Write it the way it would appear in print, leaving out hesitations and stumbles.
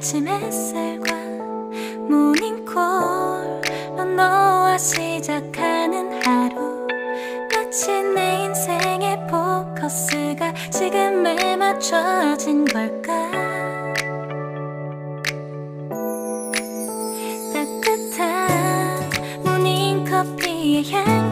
아침 햇살과 모닝콜로 너와 시작하는 하루, 마치 내 인생의 포커스가 지금에 맞춰진 걸까. 따뜻한 모닝커피의 향